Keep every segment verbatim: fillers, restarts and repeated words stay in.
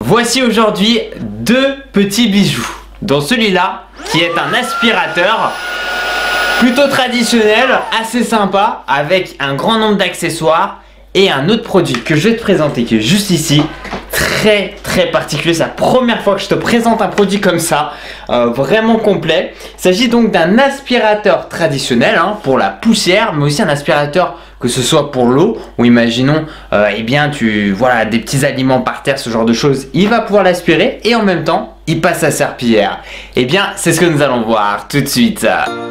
Voici aujourd'hui deux petits bijoux. Dans celui-là, qui est un aspirateur plutôt traditionnel, assez sympa, avec un grand nombre d'accessoires. Et un autre produit que je vais te présenter, qui est juste ici, très très particulier. C'est la première fois que je te présente un produit comme ça, euh, vraiment complet. Il s'agit donc d'un aspirateur traditionnel hein, pour la poussière, mais aussi un aspirateur que ce soit pour l'eau, ou imaginons, euh, eh bien, tu voilà des petits aliments par terre, ce genre de choses, il va pouvoir l'aspirer et en même temps, il passe à serpillière. Eh bien, c'est ce que nous allons voir tout de suite.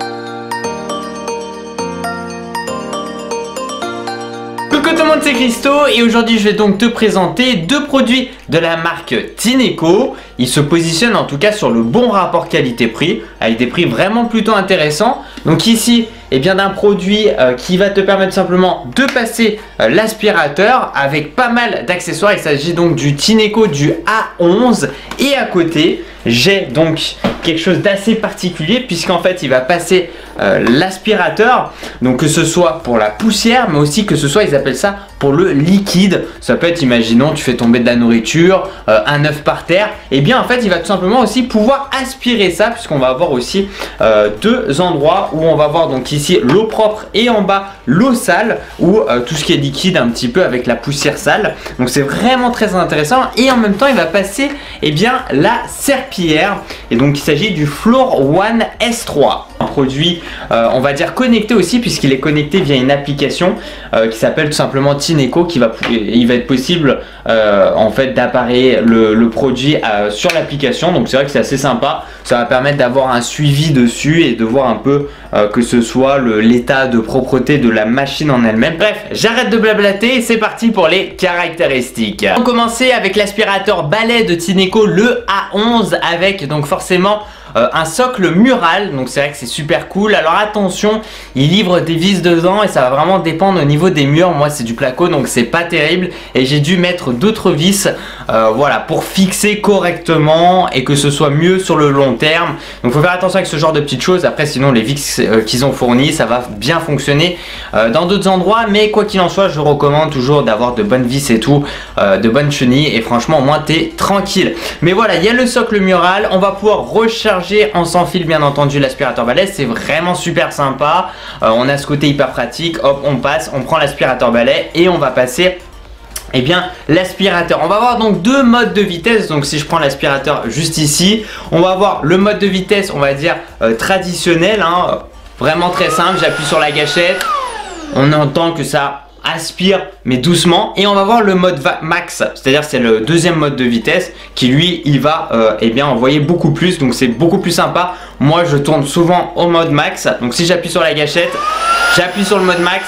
Coucou tout le monde, c'est Christo et aujourd'hui je vais donc te présenter deux produits de la marque Tineco. Ils se positionnent en tout cas sur le bon rapport qualité-prix avec des prix vraiment plutôt intéressants. Donc ici, eh bien d'un produit euh, qui va te permettre simplement de passer euh, l'aspirateur avec pas mal d'accessoires. Il s'agit donc du Tineco du A onze et à côté, j'ai donc quelque chose d'assez particulier puisqu'en fait il va passer euh, l'aspirateur, donc que ce soit pour la poussière mais aussi que ce soit, ils appellent ça pour le liquide. Ça peut être, imaginons tu fais tomber de la nourriture, euh, un œuf par terre, et bien en fait il va tout simplement aussi pouvoir aspirer ça puisqu'on va avoir aussi euh, deux endroits où on va voir donc ici l'eau propre et en bas l'eau sale ou euh, tout ce qui est liquide un petit peu avec la poussière sale. Donc c'est vraiment très intéressant et en même temps il va passer eh bien la serpillière et donc il s'agit du Floor One S trois. Un produit euh, on va dire connecté aussi puisqu'il est connecté via une application euh, qui s'appelle tout simplement Tineco, qui va il va être possible euh, en fait d'appareiller le, le produit euh, sur l'application. Donc c'est vrai que c'est assez sympa, ça va permettre d'avoir un suivi dessus et de voir un peu euh, que ce soit l'état de propreté de la machine en elle-même. Bref, j'arrête de blablater et c'est parti pour les caractéristiques. On va commencer avec l'aspirateur balai de Tineco, le A onze, avec donc forcément Euh, un socle mural, donc c'est vrai que c'est super cool. Alors attention, il livre des vis dedans et ça va vraiment dépendre au niveau des murs. Moi c'est du placo donc c'est pas terrible et j'ai dû mettre d'autres vis euh, voilà, pour fixer correctement et que ce soit mieux sur le long terme. Donc faut faire attention avec ce genre de petites choses. Après sinon les vis euh, qu'ils ont fournies, ça va bien fonctionner euh, dans d'autres endroits, mais quoi qu'il en soit je recommande toujours d'avoir de bonnes vis et tout, euh, de bonnes chenilles, et franchement au moins t'es tranquille. Mais voilà, il y a le socle mural, on va pouvoir recharger en sans fil bien entendu l'aspirateur balai. C'est vraiment super sympa, euh, on a ce côté hyper pratique. Hop, on passe, on prend l'aspirateur balai et on va passer eh bien l'aspirateur. On va avoir donc deux modes de vitesse. Donc si je prends l'aspirateur juste ici, on va avoir le mode de vitesse on va dire euh, traditionnel hein, vraiment très simple. J'appuie sur la gâchette, on entend que ça aspire mais doucement, et on va voir le mode max, c'est-à-dire c'est le deuxième mode de vitesse qui lui il va euh, eh bien envoyer beaucoup plus, donc c'est beaucoup plus sympa. Moi je tourne souvent au mode max, donc si j'appuie sur la gâchette, j'appuie sur le mode max,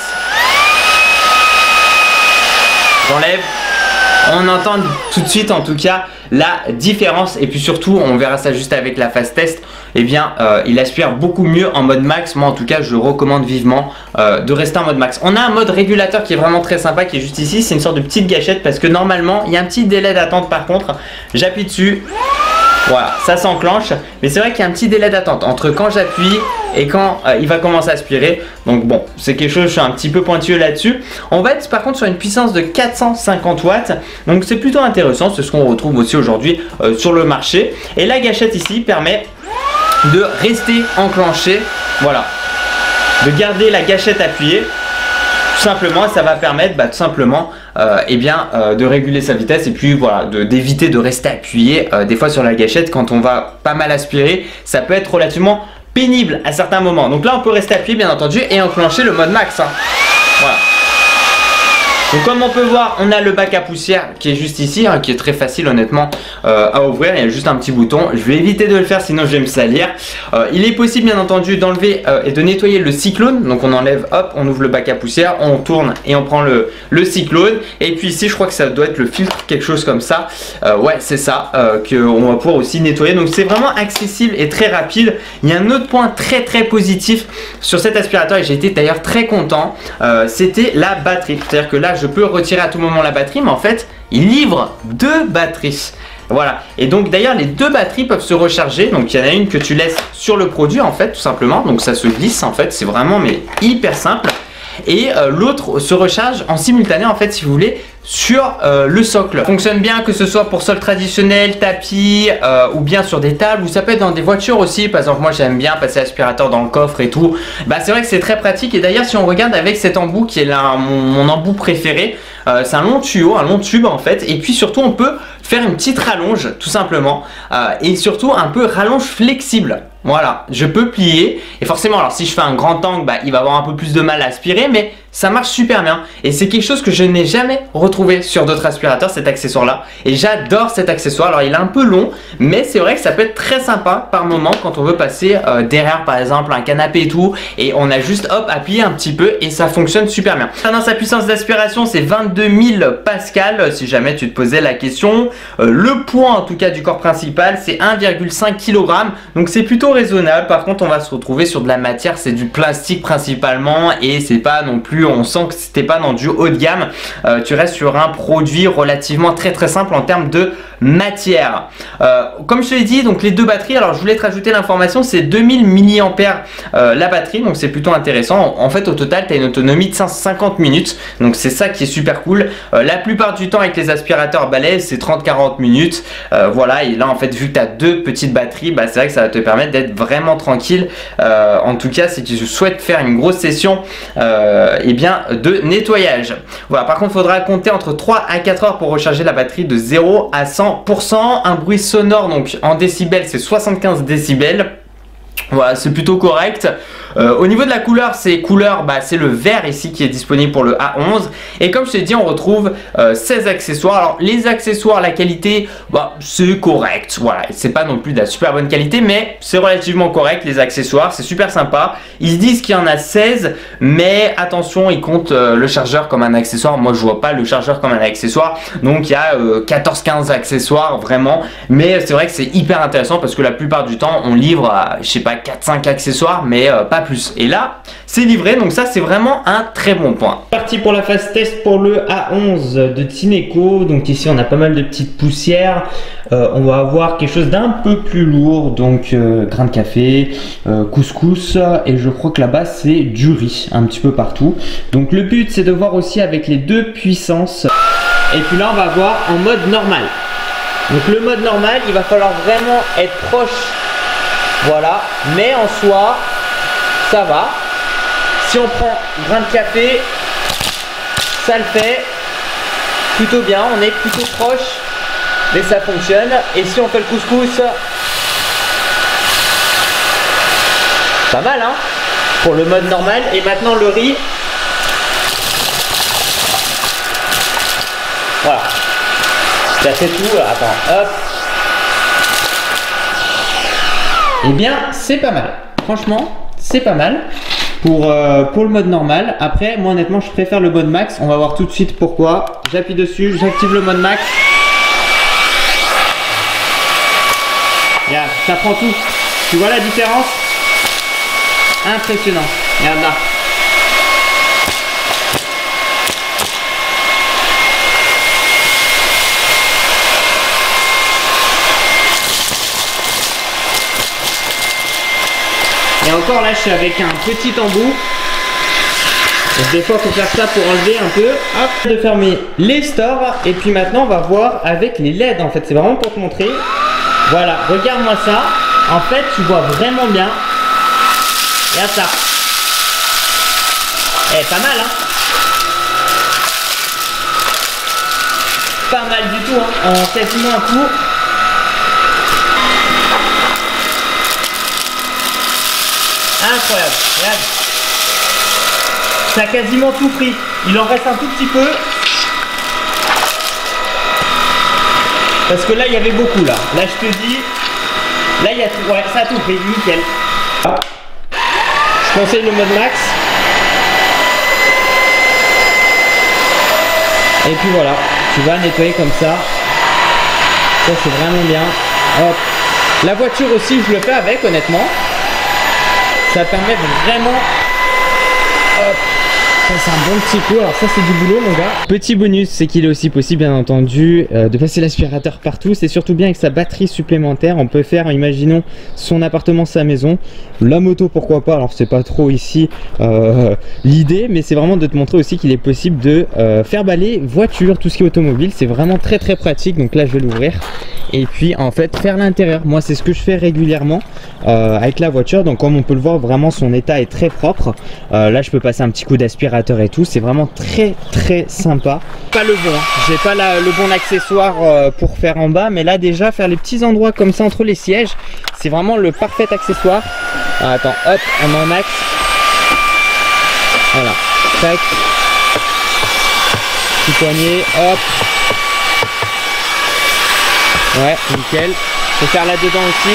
j'enlève, on entend tout de suite en tout cas la différence. Et puis surtout on verra ça juste avec la phase test, et eh bien euh, il aspire beaucoup mieux en mode max. Moi en tout cas je recommande vivement euh, de rester en mode max. On a un mode régulateur qui est vraiment très sympa, qui est juste ici, c'est une sorte de petite gâchette parce que normalement il y a un petit délai d'attente. Par contre j'appuie dessus, voilà, ça s'enclenche, mais c'est vrai qu'il y a un petit délai d'attente entre quand j'appuie et quand euh, il va commencer à aspirer. Donc bon, c'est quelque chose, je suis un petit peu pointilleux là-dessus. On va être par contre sur une puissance de quatre cent cinquante watts, donc c'est plutôt intéressant. C'est ce qu'on retrouve aussi aujourd'hui euh, sur le marché. Et la gâchette ici permet de rester enclenché, voilà, de garder la gâchette appuyée. Tout simplement, ça va permettre bah, tout simplement euh, eh bien, euh, de réguler sa vitesse et puis voilà, d'éviter de, de rester appuyé euh, des fois sur la gâchette quand on va pas mal aspirer. Ça peut être relativement pénible à certains moments. Donc là on peut rester appuyé bien entendu et enclencher le mode max hein. Voilà. Donc comme on peut voir, on a le bac à poussière qui est juste ici hein, qui est très facile honnêtement euh, à ouvrir. Il y a juste un petit bouton, je vais éviter de le faire sinon je vais me salir. euh, Il est possible bien entendu d'enlever euh, et de nettoyer le cyclone. Donc on enlève, hop, on ouvre le bac à poussière, on tourne et on prend le, le cyclone. Et puis ici je crois que ça doit être le filtre, quelque chose comme ça. euh, Ouais c'est ça, euh, qu'on va pouvoir aussi nettoyer. Donc c'est vraiment accessible et très rapide. Il y a un autre point très très positif sur cet aspirateur et j'ai été d'ailleurs très content, euh, c'était la batterie. C'est à dire que là je peux retirer à tout moment la batterie, mais en fait il livre deux batteries. Voilà, et donc d'ailleurs les deux batteries peuvent se recharger. Donc il y en a une que tu laisses sur le produit en fait tout simplement, donc ça se glisse en fait, c'est vraiment mais hyper simple. Et euh, l'autre se recharge en simultané en fait si vous voulez sur euh, le socle. Fonctionne bien que ce soit pour sol traditionnel, tapis euh, ou bien sur des tables, ou ça peut être dans des voitures aussi. Par exemple moi j'aime bien passer l'aspirateur dans le coffre et tout. Bah c'est vrai que c'est très pratique. Et d'ailleurs si on regarde avec cet embout qui est là mon, mon embout préféré, euh, c'est un long tuyau, un long tube en fait. Et puis surtout on peut faire une petite rallonge tout simplement euh, et surtout un peu rallonge flexible. Voilà, je peux plier et forcément alors si je fais un grand angle, bah, il va avoir un peu plus de mal à aspirer, mais ça marche super bien et c'est quelque chose que je n'ai jamais retrouvé sur d'autres aspirateurs, cet accessoire là, et j'adore cet accessoire. Alors il est un peu long, mais c'est vrai que ça peut être très sympa par moment quand on veut passer euh, derrière par exemple un canapé et tout, et on a juste hop appuyé un petit peu et ça fonctionne super bien. Maintenant sa puissance d'aspiration c'est vingt-deux mille pascal si jamais tu te posais la question. Euh, le poids en tout cas du corps principal c'est un virgule cinq kilogramme, donc c'est plutôt raisonnable. Par contre on va se retrouver sur de la matière, c'est du plastique principalement, et c'est pas non plus, on sent que c'était pas dans du haut de gamme. Euh, tu restes sur un produit relativement très très simple en termes de matière. Euh, comme je te l'ai dit, donc les deux batteries, alors je voulais te rajouter l'information, c'est deux mille milliampères euh, la batterie, donc c'est plutôt intéressant. En fait au total tu as une autonomie de cinq cent cinquante minutes, donc c'est ça qui est super cool. Euh, la plupart du temps avec les aspirateurs balais c'est trente à quarante minutes, euh, voilà. Et là en fait vu que tu as deux petites batteries, bah, c'est vrai que ça va te permettre d'être vraiment tranquille. Euh, en tout cas si tu souhaites faire une grosse session euh, et bien de nettoyage. Voilà, par contre il faudra compter entre trois à quatre heures pour recharger la batterie de zéro à cent pour cent. Un bruit sonore donc en décibels c'est soixante-quinze décibels. Voilà, c'est plutôt correct. Euh, au niveau de la couleur, c'est couleur, bah, c'est le vert ici qui est disponible pour le A onze. Et comme je t'ai dit, on retrouve euh, seize accessoires. Alors les accessoires, la qualité, bah, c'est correct. Voilà, c'est pas non plus de la super bonne qualité, mais c'est relativement correct les accessoires. C'est super sympa. Ils disent qu'il y en a seize, mais attention, ils comptent euh, le chargeur comme un accessoire. Moi, je vois pas le chargeur comme un accessoire. Donc il y a euh, quatorze quinze accessoires vraiment. Mais c'est vrai que c'est hyper intéressant parce que la plupart du temps, on livre à, je sais pas, quatre cinq accessoires, mais euh, pas plus. Et là c'est livré, donc ça c'est vraiment un très bon point. Parti pour la phase test pour le A onze de Tineco. Donc ici on a pas mal de petites poussières. euh, on va avoir quelque chose d'un peu plus lourd, donc euh, grain de café, euh, couscous, et je crois que là-bas c'est du riz un petit peu partout. Donc le but c'est de voir aussi avec les deux puissances. Et puis là on va voir en mode normal. Donc le mode normal, il va falloir vraiment être proche. Voilà, mais en soi, ça va. Si on prend grain de café, ça le fait plutôt bien, on est plutôt proche, mais ça fonctionne. Et si on fait le couscous, pas mal hein, pour le mode normal. Et maintenant le riz, voilà, ça fait tout. Attends, hop. Et eh bien c'est pas mal, franchement c'est pas mal pour, euh, pour le mode normal. Après moi honnêtement je préfère le mode max, on va voir tout de suite pourquoi. J'appuie dessus, j'active le mode max. Regarde, ça prend tout, tu vois la différence? Impressionnant, regarde là. Et encore là je suis avec un petit embout. Donc, des fois il faut faire ça pour enlever un peu. Hop, de fermer les stores. Et puis maintenant on va voir avec les L E D en fait. C'est vraiment pour te montrer. Voilà, regarde-moi ça. En fait tu vois vraiment bien. Regarde ça. Eh, pas mal hein. Pas mal du tout hein. En quasiment un coup. Incroyable, regarde. Ça a quasiment tout pris. Il en reste un tout petit peu. Parce que là, il y avait beaucoup là. Là, je te dis. Là, il y a tout. Ouais, ça a tout pris. Nickel. Je conseille le mode max. Et puis voilà. Tu vas nettoyer comme ça. Ça, c'est vraiment bien. Hop. La voiture aussi, je le fais avec, honnêtement. Ça permet de vraiment hop, C'est un bon petit coup, alors ça c'est du boulot mon gars. Petit bonus, c'est qu'il est aussi possible bien entendu euh, de passer l'aspirateur partout. C'est surtout bien avec sa batterie supplémentaire. On peut faire, imaginons, son appartement, sa maison, la moto pourquoi pas. Alors c'est pas trop ici euh, l'idée, mais c'est vraiment de te montrer aussi qu'il est possible de euh, faire balayer voiture, tout ce qui est automobile. C'est vraiment très très pratique. Donc là je vais l'ouvrir et puis en fait faire l'intérieur. Moi c'est ce que je fais régulièrement euh, avec la voiture. Donc comme on peut le voir, vraiment son état est très propre. Euh, là je peux passer un petit coup d'aspirateur et tout, c'est vraiment très très sympa. Pas le bon, hein. J'ai pas la, le bon accessoire euh, pour faire en bas, mais là déjà faire les petits endroits comme ça entre les sièges, c'est vraiment le parfait accessoire. Ah, attends, hop, on met en max. Voilà, tac. Petit poignet, hop. Ouais, nickel. Je vais faire là-dedans aussi.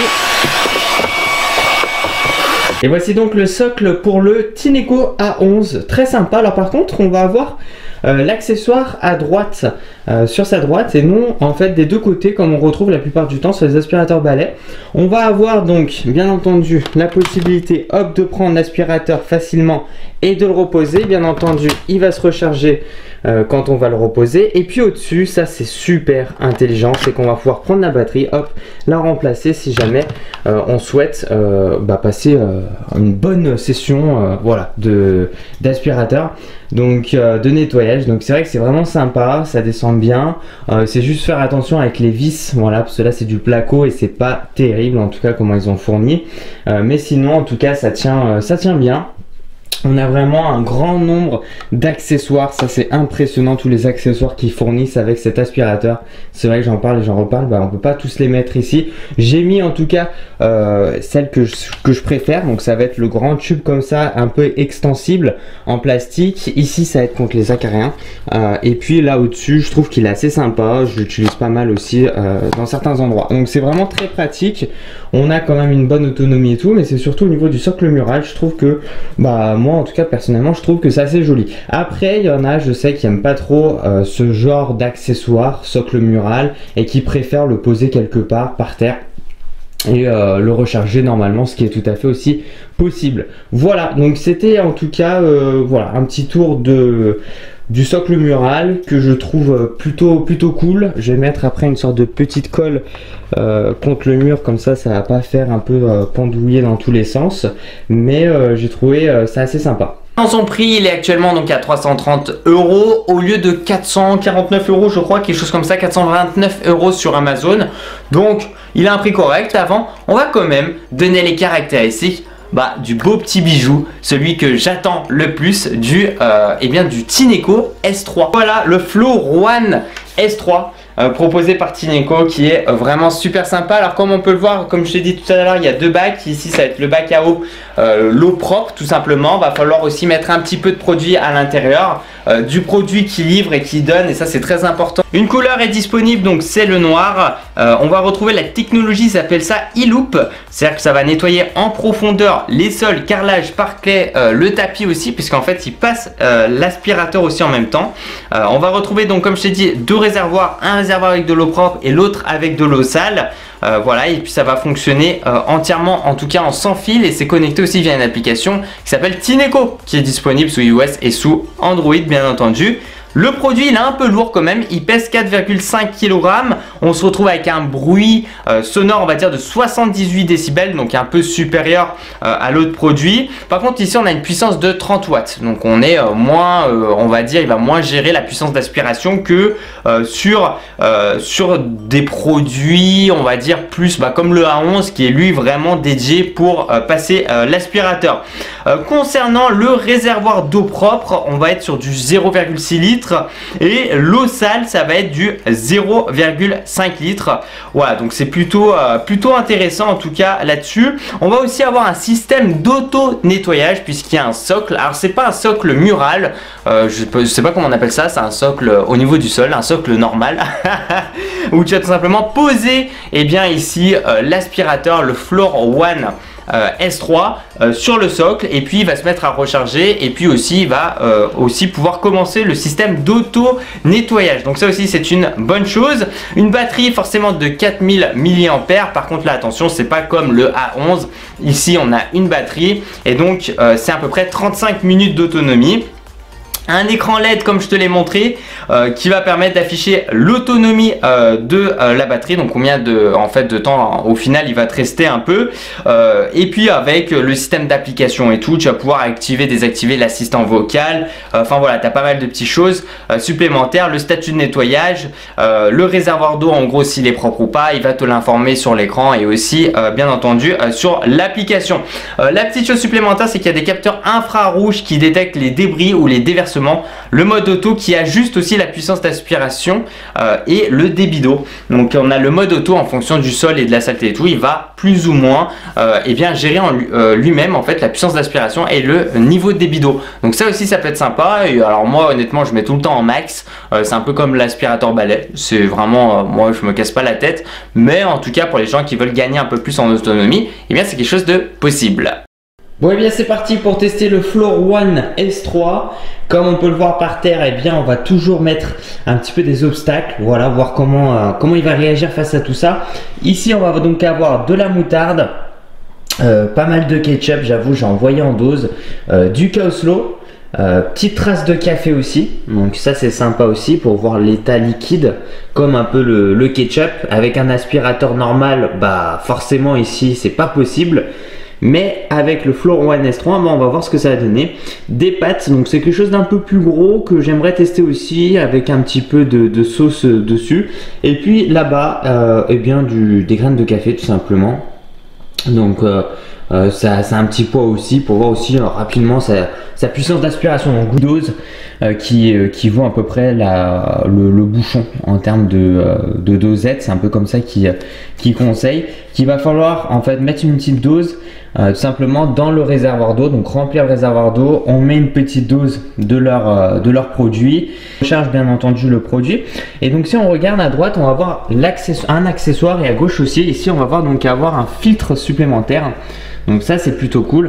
Et voici donc le socle pour le Tineco A onze, très sympa. Alors par contre on va avoir euh, l'accessoire à droite, euh, sur sa droite et non en fait des deux côtés comme on retrouve la plupart du temps sur les aspirateurs balais. On va avoir donc bien entendu la possibilité hop de prendre l'aspirateur facilement et de le reposer. Bien entendu il va se recharger euh, quand on va le reposer. Et puis au dessus, ça c'est super intelligent, c'est qu'on va pouvoir prendre la batterie, hop, la remplacer si jamais euh, on souhaite euh, bah, passer euh, une bonne session euh, voilà, de d'aspirateur, donc euh, de nettoyage. Donc c'est vrai que c'est vraiment sympa, ça descend bien. Euh, c'est juste faire attention avec les vis, voilà, parce que là c'est du placo et c'est pas terrible en tout cas comment ils ont fourni. Euh, mais sinon en tout cas ça tient, euh, ça tient bien. On a vraiment un grand nombre d'accessoires, ça c'est impressionnant, tous les accessoires qu'ils fournissent avec cet aspirateur. C'est vrai que j'en parle et j'en reparle, bah, on peut pas tous les mettre ici. J'ai mis en tout cas euh, celle que je, que je préfère, donc ça va être le grand tube comme ça, un peu extensible en plastique. Ici ça va être contre les acariens. Euh, et puis là au-dessus, je trouve qu'il est assez sympa, je l'utilise pas mal aussi euh, dans certains endroits. Donc c'est vraiment très pratique, on a quand même une bonne autonomie et tout, mais c'est surtout au niveau du socle mural, je trouve que, bah moi en tout cas personnellement je trouve que c'est assez joli. Après il y en a, je sais, qui aiment pas trop euh, ce genre d'accessoire socle mural et qui préfèrent le poser quelque part par terre et euh, le recharger normalement, ce qui est tout à fait aussi possible. Voilà, donc c'était en tout cas euh, voilà un petit tour de du socle mural que je trouve plutôt plutôt cool. Je vais mettre après une sorte de petite colle euh, contre le mur, comme ça ça va pas faire un peu euh, pendouiller dans tous les sens, mais euh, j'ai trouvé euh, ça assez sympa. Dans son prix, il est actuellement donc à trois cent trente euros au lieu de quatre cent quarante-neuf euros, je crois, quelque chose comme ça, quatre cent vingt-neuf euros sur Amazon. Donc, il a un prix correct. Avant, on va quand même donner les caractéristiques bah, du beau petit bijou, celui que j'attends le plus, du, euh, eh bien, du Tineco S trois. Voilà le Floor One S trois. Euh, proposé par Tineco, qui est euh, vraiment super sympa. Alors comme on peut le voir, comme je l'ai dit tout à l'heure, il y a deux bacs. Ici ça va être le bac à eau, euh, l'eau propre tout simplement. Va falloir aussi mettre un petit peu de produit à l'intérieur, euh, du produit qui livre et qui donne, et ça c'est très important. Une couleur est disponible, donc c'est le noir. Euh, on va retrouver la technologie, ça s'appelle ça e-loop, c'est-à-dire que ça va nettoyer en profondeur les sols, carrelage, parquet, euh, le tapis aussi, puisqu'en fait il passe euh, l'aspirateur aussi en même temps. Euh, on va retrouver donc, comme je t'ai dit, deux réservoirs, un réservoir avec de l'eau propre et l'autre avec de l'eau sale. Euh, voilà, et puis ça va fonctionner euh, entièrement, en tout cas en sans fil, et c'est connecté aussi via une application qui s'appelle Tineco, qui est disponible sous iOS et sous Android bien entendu. Le produit il est un peu lourd quand même, il pèse quatre virgule cinq kilogrammes. On se retrouve avec un bruit euh, sonore, on va dire, de soixante-dix-huit décibels, donc un peu supérieur euh, à l'autre produit. Par contre ici on a une puissance de trente watts, donc on est euh, moins, euh, on va dire, il va moins gérer la puissance d'aspiration que euh, sur, euh, sur des produits, on va dire, plus bah, comme le A onze, qui est lui vraiment dédié pour euh, passer euh, l'aspirateur. Euh, concernant le réservoir d'eau propre, on va être sur du zéro virgule six litres. Et l'eau sale, ça va être du zéro virgule cinq litres. Voilà, donc c'est plutôt, euh, plutôt intéressant en tout cas là-dessus. On va aussi avoir un système d'auto-nettoyage puisqu'il y a un socle. Alors c'est pas un socle mural, euh, je, peux, je sais pas comment on appelle ça, c'est un socle au niveau du sol, un socle normal. Où tu vas tout simplement poser, eh bien ici, euh, l'aspirateur, le Floor One Euh, S trois euh, sur le socle, et puis il va se mettre à recharger, et puis aussi il va euh, aussi pouvoir commencer le système d'auto nettoyage. Donc ça aussi c'est une bonne chose. Une batterie forcément de quatre mille milliampères. Par contre là attention, c'est pas comme le A onze, ici on a une batterie et donc euh, c'est à peu près trente-cinq minutes d'autonomie. un écran L E D comme je te l'ai montré euh, qui va permettre d'afficher l'autonomie euh, de euh, la batterie, donc combien de, en fait, de temps au final il va te rester un peu, euh, et puis avec le système d'application et tout, tu vas pouvoir activer, désactiver l'assistant vocal, enfin euh, voilà, tu as pas mal de petites choses euh, supplémentaires, le statut de nettoyage, euh, le réservoir d'eau en gros s'il est propre ou pas, il va te l'informer sur l'écran et aussi euh, bien entendu euh, sur l'application. Euh, la petite chose supplémentaire, c'est qu'il y a des capteurs infrarouges qui détectent les débris ou les déversements, le mode auto qui ajuste aussi la puissance d'aspiration euh, et le débit d'eau. Donc on a le mode auto en fonction du sol et de la saleté et tout, il va plus ou moins euh, et bien gérer en euh, lui-même en fait la puissance d'aspiration et le niveau de débit d'eau. Donc ça aussi ça peut être sympa. Et alors moi honnêtement je mets tout le temps en max, euh, c'est un peu comme l'aspirateur balai, c'est vraiment euh, moi je me casse pas la tête, mais en tout cas pour les gens qui veulent gagner un peu plus en autonomie, et bien c'est quelque chose de possible. Bon et bien c'est parti pour tester le FloorOne S trois. Comme on peut le voir par terre, et bien on va toujours mettre un petit peu des obstacles, voilà, voir comment, euh, comment il va réagir face à tout ça. Ici on va donc avoir de la moutarde, euh, pas mal de ketchup, j'avoue j'ai envoyé en dose, euh, du Coleslaw, euh, petite trace de café aussi, donc ça c'est sympa aussi pour voir l'état liquide comme un peu le, le ketchup. Avec un aspirateur normal, bah forcément ici c'est pas possible. Mais avec le FloorOne S trois, on va voir ce que ça va donner. Des pâtes, donc c'est quelque chose d'un peu plus gros que j'aimerais tester aussi avec un petit peu de, de sauce dessus. Et puis là-bas, euh, eh bien du, des graines de café tout simplement. Donc euh, euh, ça, ça a un petit poids aussi pour voir aussi euh, rapidement sa, sa puissance d'aspiration en goutte dose euh, qui, euh, qui vaut à peu près la, le, le bouchon en termes de, euh, de dosette. C'est un peu comme ça qu'il qui conseille. Qu'il va falloir en fait mettre une petite dose euh, tout simplement dans le réservoir d'eau. Donc remplir le réservoir d'eau, on met une petite dose de leur, euh, de leur produit, on charge bien entendu le produit. Et donc si on regarde à droite, on va voir un accessoire et à gauche aussi. Ici on va voir donc avoir un filtre supplémentaire. Donc ça c'est plutôt cool.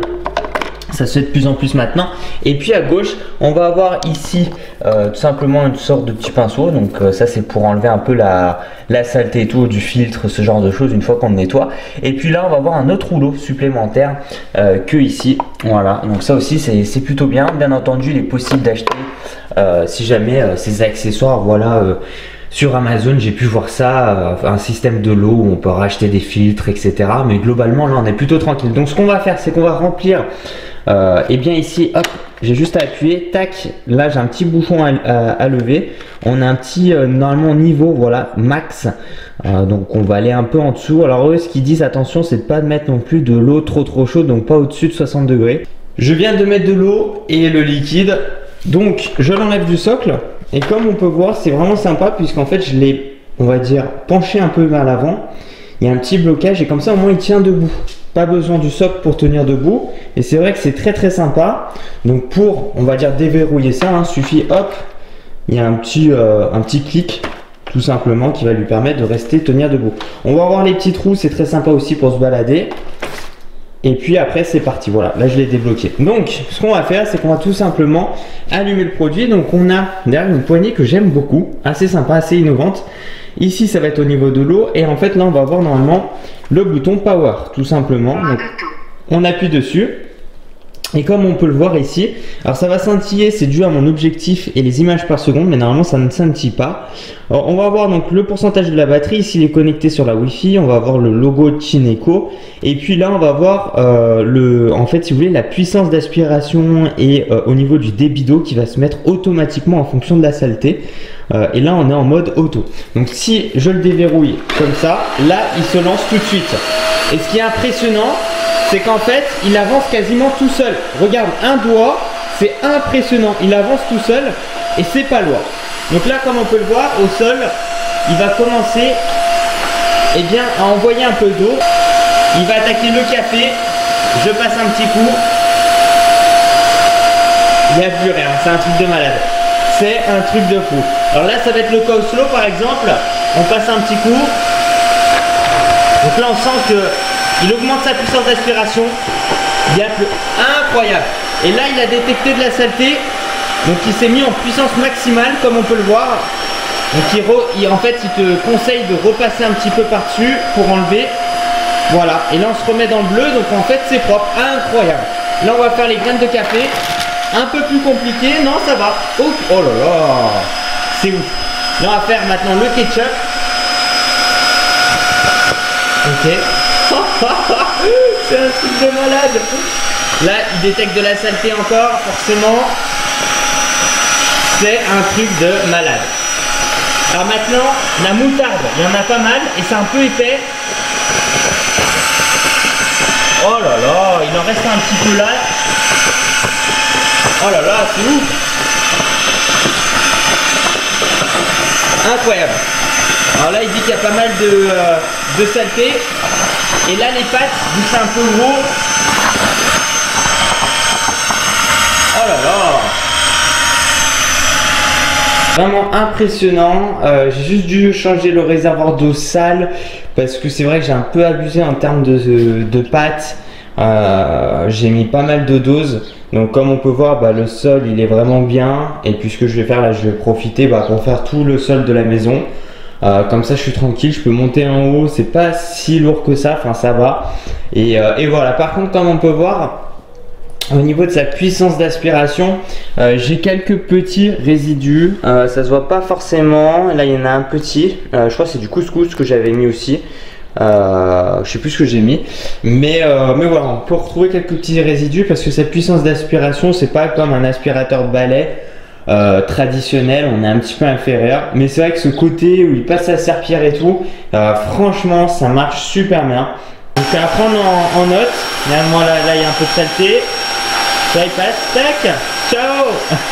Ça se fait de plus en plus maintenant. Et puis à gauche, on va avoir ici euh, tout simplement une sorte de petit pinceau. Donc euh, ça c'est pour enlever un peu la, la saleté et tout du filtre, ce genre de choses une fois qu'on le nettoie. Et puis là on va avoir un autre rouleau supplémentaire euh, que ici. Voilà, donc ça aussi c'est plutôt bien. Bien entendu il est possible d'acheter euh, si jamais euh, ces accessoires, voilà. Euh, Sur Amazon, j'ai pu voir ça, euh, un système de l'eau où on peut racheter des filtres, et cetera. Mais globalement, là, on est plutôt tranquille. Donc, ce qu'on va faire, c'est qu'on va remplir. Euh, et bien ici, hop, j'ai juste à appuyer. Tac, là, j'ai un petit bouchon à, à, à lever. On a un petit, euh, normalement, niveau, voilà, max. Euh, donc, on va aller un peu en dessous. Alors, eux, ce qu'ils disent, attention, c'est de pas mettre non plus de l'eau trop, trop chaude. Donc, pas au-dessus de soixante degrés. Je viens de mettre de l'eau et le liquide. Donc, je l'enlève du socle. Et comme on peut voir, c'est vraiment sympa puisqu'en fait, je l'ai, on va dire, penché un peu vers l'avant. Il y a un petit blocage et comme ça, au moins, il tient debout. Pas besoin du socle pour tenir debout. Et c'est vrai que c'est très, très sympa. Donc, pour, on va dire, déverrouiller ça, il hein, suffit, hop, il y a un petit, euh, un petit clic, tout simplement, qui va lui permettre de rester tenir debout. On va voir les petits trous, c'est très sympa aussi pour se balader. Et puis après c'est parti, voilà, là je l'ai débloqué. Donc ce qu'on va faire, c'est qu'on va tout simplement allumer le produit. Donc on a derrière une poignée que j'aime beaucoup, assez sympa, assez innovante. Ici ça va être au niveau de l'eau et en fait là on va avoir normalement le bouton power tout simplement. Donc, on appuie dessus. Et comme on peut le voir ici, alors ça va scintiller, c'est dû à mon objectif et les images par seconde, mais normalement ça ne scintille pas. Alors, on va avoir donc le pourcentage de la batterie, ici il est connecté sur la Wi-Fi, on va avoir le logo Tineco, et puis là on va avoir euh, le, en fait si vous voulez la puissance d'aspiration et euh, au niveau du débit d'eau qui va se mettre automatiquement en fonction de la saleté. Euh, et là on est en mode auto. Donc si je le déverrouille comme ça, là il se lance tout de suite. Et ce qui est impressionnant, c'est qu'en fait, il avance quasiment tout seul. Regarde, un doigt, c'est impressionnant. Il avance tout seul et c'est pas lourd. Donc là, comme on peut le voir, au sol, il va commencer eh bien, à envoyer un peu d'eau. Il va attaquer le café. Je passe un petit coup. Il n'y a plus rien. C'est un truc de malade. C'est un truc de fou. Alors là, ça va être le Coleslaw par exemple. On passe un petit coup. Donc là, on sent que il augmente sa puissance d'aspiration. Il y a plus incroyable. Et là, il a détecté de la saleté. Donc, il s'est mis en puissance maximale, comme on peut le voir. Donc, il, re, il en fait, il te conseille de repasser un petit peu par-dessus pour enlever. Voilà. Et là, on se remet dans le bleu. Donc, en fait, c'est propre. Incroyable. Là, on va faire les graines de café. un peu plus compliqué. Non, ça va. Oh, oh là là, c'est ouf. Là, on va faire maintenant le ketchup. Ok. C'est un truc de malade. Là, il détecte de la saleté encore, forcément. C'est un truc de malade. Alors maintenant, la moutarde, il y en a pas mal et c'est un peu épais. Oh là là, il en reste un petit peu là. Oh là là, c'est ouf. Incroyable. Alors là, il dit qu'il y a pas mal de, euh, de saleté. Et là, les pâtes, vu que c'est un peu gros. Oh là là. Vraiment impressionnant. Euh, j'ai juste dû changer le réservoir d'eau sale parce que c'est vrai que j'ai un peu abusé en termes de, de, de pâtes. Euh, j'ai mis pas mal de doses. Donc comme on peut voir, bah, le sol il est vraiment bien. Et puis ce que je vais faire là, je vais profiter bah, pour faire tout le sol de la maison. Euh, comme ça je suis tranquille, je peux monter en haut. C'est pas si lourd que ça, enfin ça va. Et, euh, et voilà, par contre comme on peut voir, au niveau de sa puissance d'aspiration, euh, j'ai quelques petits résidus. Euh, ça se voit pas forcément. Là, il y en a un petit. Euh, je crois que c'est du couscous que j'avais mis aussi. Euh, je sais plus ce que j'ai mis. Mais, euh, mais voilà, on peut retrouver quelques petits résidus parce que sa puissance d'aspiration, c'est pas comme un aspirateur balai euh, traditionnel. On est un petit peu inférieur. Mais c'est vrai que ce côté où il passe sa serpillière et tout, euh, franchement, ça marche super bien. Donc c'est à prendre en, en note. Regarde-moi là, là, il y a un peu de saleté. Ça il passe, tac, ciao.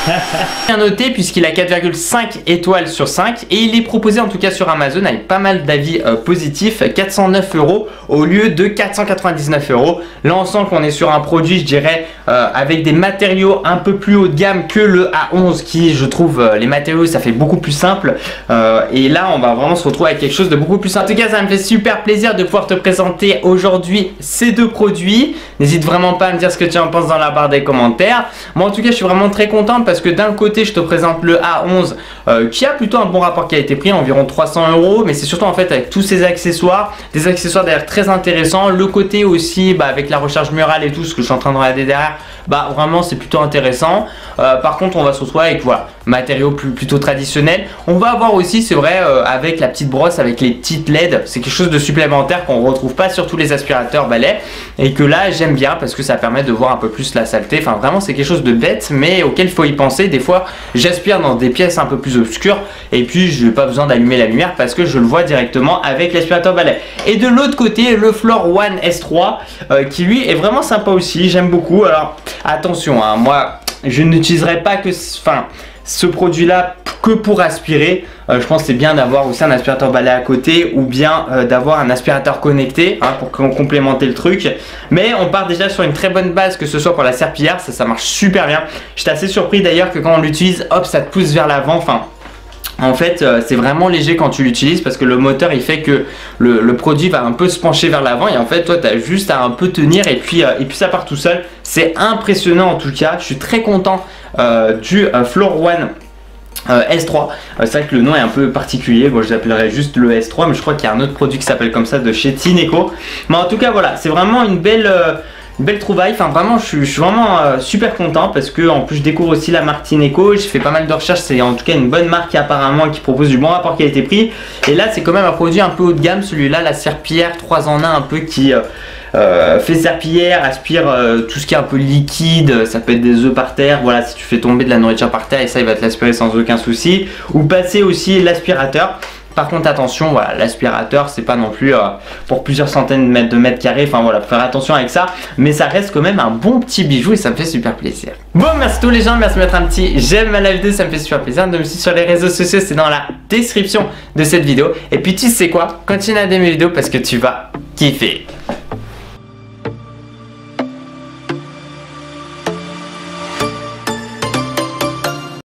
Bien noté puisqu'il a quatre virgule cinq étoiles sur cinq et il est proposé en tout cas sur Amazon avec pas mal d'avis euh, positifs, quatre cent neuf euros au lieu de quatre cent quatre-vingt-dix-neuf euros. Là on sent qu'on est sur un produit, je dirais, euh, avec des matériaux un peu plus haut de gamme que le A onze qui, je trouve, euh, les matériaux ça fait beaucoup plus simple euh, et là on va vraiment se retrouver avec quelque chose de beaucoup plus simple. En tout cas ça me fait super plaisir de pouvoir te présenter aujourd'hui ces deux produits. N'hésite vraiment pas à me dire ce que tu en penses dans la barre des commentaires. Moi en tout cas je suis vraiment très content parce que d'un côté je te présente le A onze euh, qui a plutôt un bon rapport qualité-prix, environ trois cents euros, mais c'est surtout en fait avec tous ces accessoires, des accessoires d'ailleurs très intéressants. Le côté aussi bah, avec la recharge murale et tout ce que je suis en train de regarder derrière, bah vraiment c'est plutôt intéressant. Euh, par contre on va se retrouver avec voilà, matériaux plus, plutôt traditionnels. On va avoir aussi, c'est vrai, euh, avec la petite brosse, avec les petites L E D, c'est quelque chose de supplémentaire qu'on ne retrouve pas sur tous les aspirateurs balais et que là j'aime bien parce que ça permet de voir un peu plus la saleté. Enfin vraiment c'est quelque chose de bête mais auquel il faut y penser. Des fois j'aspire dans des pièces un peu plus obscures et puis je n'ai pas besoin d'allumer la lumière parce que je le vois directement avec l'aspirateur balai. Et de l'autre côté le Floor One S trois euh, qui lui est vraiment sympa aussi, j'aime beaucoup. Alors attention, hein, moi je n'utiliserai pas que enfin, ce produit là que pour aspirer. Euh, je pense que c'est bien d'avoir aussi un aspirateur balai à côté ou bien euh, d'avoir un aspirateur connecté hein, pour complémenter le truc. Mais on part déjà sur une très bonne base, que ce soit pour la serpillière, ça, ça marche super bien. J'étais assez surpris d'ailleurs que quand on l'utilise, hop, ça te pousse vers l'avant. Enfin, en fait, euh, c'est vraiment léger quand tu l'utilises parce que le moteur il fait que le, le produit va un peu se pencher vers l'avant et en fait, toi, tu as juste à un peu tenir et puis, euh, et puis ça part tout seul. C'est impressionnant en tout cas. Je suis très content euh, du euh, Floor One Euh, S trois, euh, c'est vrai que le nom est un peu particulier, bon je l'appellerai juste le S trois mais je crois qu'il y a un autre produit qui s'appelle comme ça de chez Tineco. Mais en tout cas voilà, c'est vraiment une belle, euh, une belle trouvaille, enfin vraiment je suis, je suis vraiment euh, super content parce que en plus je découvre aussi la marque Tineco, j'ai fait pas mal de recherches, c'est en tout cas une bonne marque apparemment qui propose du bon rapport qualité-prix. Et là c'est quand même un produit un peu haut de gamme, celui-là, la serpillière trois en un un peu qui... Euh, Euh, fait serpillière, aspire euh, tout ce qui est un peu liquide, ça peut être des œufs par terre, voilà, si tu fais tomber de la nourriture par terre et ça il va te l'aspirer sans aucun souci, ou passer aussi l'aspirateur. Par contre attention, voilà, l'aspirateur c'est pas non plus euh, pour plusieurs centaines de mètres, de mètres carrés, enfin voilà, faut faire attention avec ça, mais ça reste quand même un bon petit bijou et ça me fait super plaisir. Bon, merci tous les gens, merci de mettre un petit j'aime à la vidéo, ça me fait super plaisir. De me suivre sur les réseaux sociaux, c'est dans la description de cette vidéo. Et puis tu sais quoi, continue à aimer mes vidéos parce que tu vas kiffer.